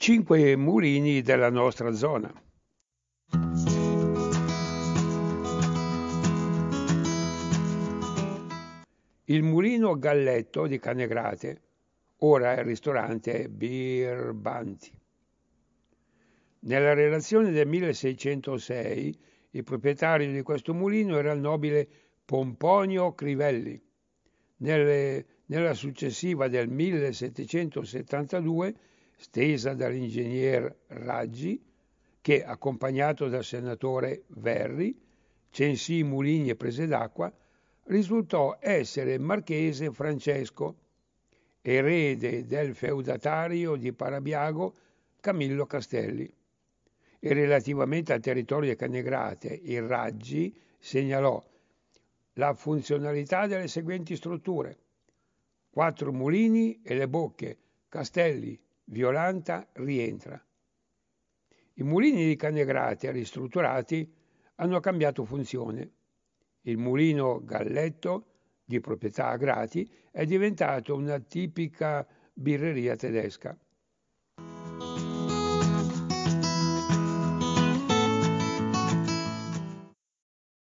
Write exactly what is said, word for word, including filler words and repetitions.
Cinque mulini della nostra zona. Il mulino Galletto di Canegrate, ora è il ristorante Birbanti. Nella relazione del milleseicentosei il proprietario di questo mulino era il nobile Pomponio Crivelli. Nelle, nella successiva del millesettecentosettantadue, stesa dall'ingegner Raggi, che, accompagnato dal senatore Verri, censì mulini e prese d'acqua, risultò essere marchese Francesco, erede del feudatario di Parabiago Camillo Castelli. E relativamente al territorio di Canegrate, il Raggi segnalò la funzionalità delle seguenti strutture: quattro mulini e le bocche Castelli, Violanta, Rientra. I mulini di Canegrate ristrutturati hanno cambiato funzione. Il mulino Galletto, di proprietà Agrati, è diventato una tipica birreria tedesca.